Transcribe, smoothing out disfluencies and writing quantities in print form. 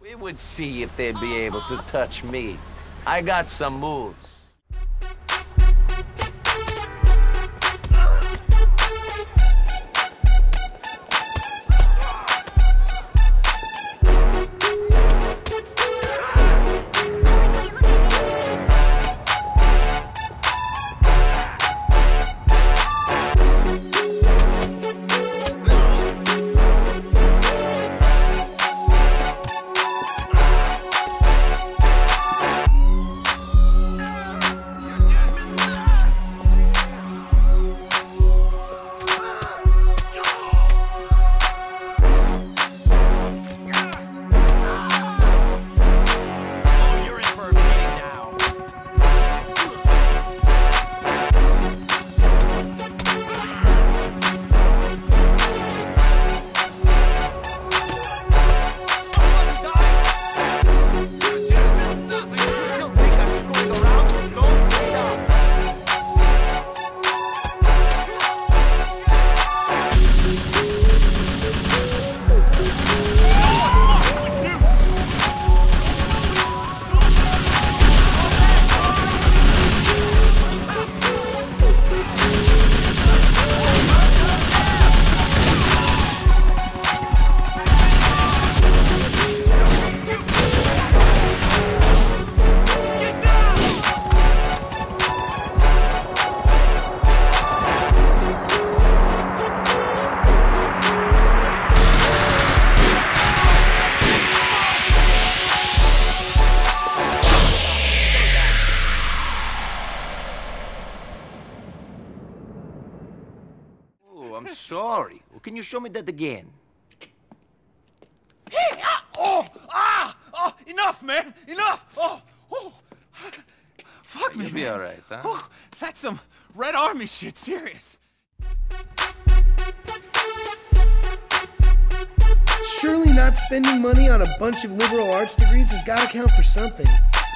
We would see if they'd be able to touch me. I got some moves. I'm sorry. Well, can you show me that again? Hey! Enough, man! Enough! Fuck me, You'll be all right, huh? Oh, that's some Red Army shit, serious. Surely not spending money on a bunch of liberal arts degrees has got to count for something.